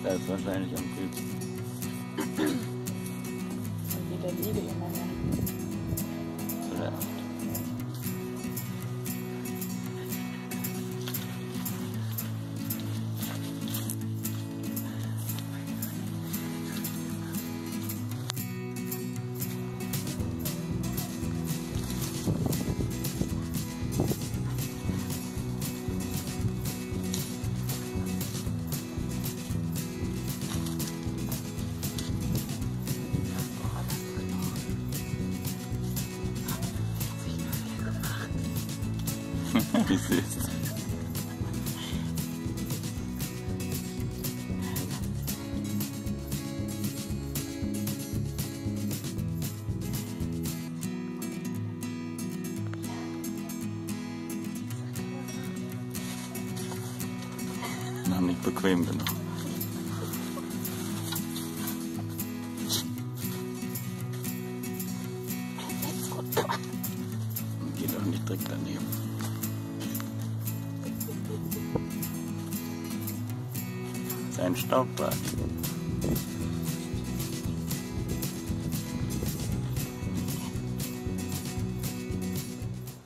Da ist wahrscheinlich am kühlsten. Und wie der Liebe immer mehr. Vielleicht. Wie süß. Noch nicht bequem genug. Geht auch nicht direkt daneben. Ein Staubbad.